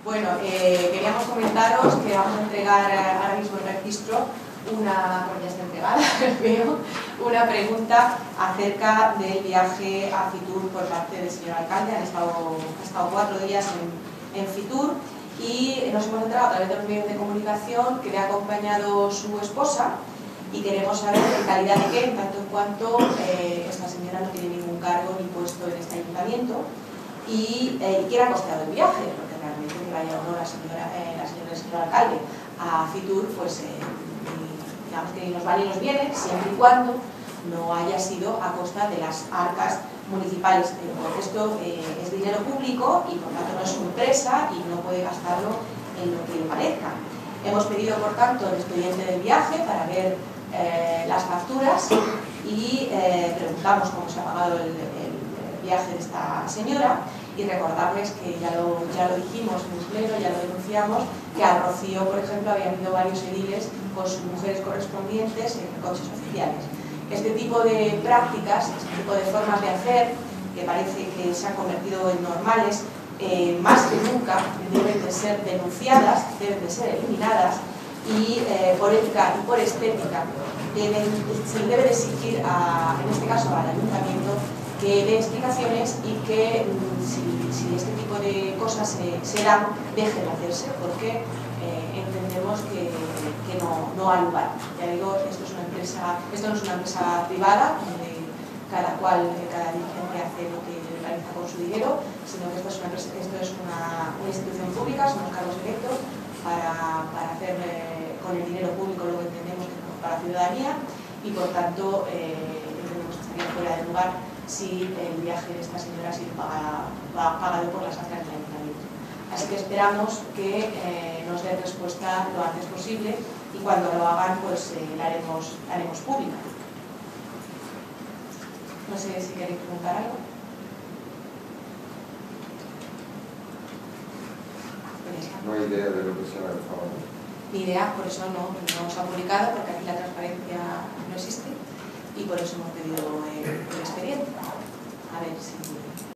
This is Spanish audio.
Bueno, queríamos comentaros que vamos a entregar ahora mismo en registro ya está entregada, veo, una pregunta acerca del viaje a Fitur por parte del señor alcalde. Han estado 4 días en Fitur y nos hemos enterado a través de los medios de comunicación que le ha acompañado su esposa y queremos saber en calidad de qué, en tanto en cuanto esta señora no tiene ningún cargo ni puesto en este ayuntamiento y quién ha costeado el viaje, porque realmente que vaya o no la señora del señor alcalde a Fitur, pues digamos que ni nos va ni nos viene, siempre y cuando no haya sido a costa de las arcas municipales, porque esto es dinero público y por tanto no es su empresa y no puede gastarlo en lo que le parezca. Hemos pedido por tanto el expediente del viaje para ver las facturas y preguntamos cómo se ha pagado el viaje de esta señora y recordarles que ya lo dijimos en el pleno, ya lo denunciamos, que a Rocío, por ejemplo, habían ido varios ediles con sus mujeres correspondientes en coches oficiales. Este tipo de prácticas, este tipo de formas de hacer, que parece que se han convertido en normales, más que nunca deben de ser denunciadas, deben de ser eliminadas y por ética y por estética se debe de exigir, en este caso al ayuntamiento, que dé explicaciones y que si este tipo de cosas se dan, dejen de hacerse, porque entendemos que no hay lugar. Ya digo, esto no es una empresa privada donde cada dirigente hace lo que realiza con su dinero, sino que esto es una institución pública, son los cargos electos para hacer con el dinero público lo que entendemos que es para la ciudadanía y por tanto entendemos que estaría fuera de lugar si el viaje de esta señora ha sido pagado por las arcas del ayuntamiento. Así que esperamos que nos den respuesta lo antes posible y cuando lo hagan pues la haremos pública. No sé si queréis preguntar algo. No hay idea de lo que se ha realizado. Ni idea, por eso no se ha publicado, porque aquí la transparencia no existe y por eso hemos pedido el expediente. A ver si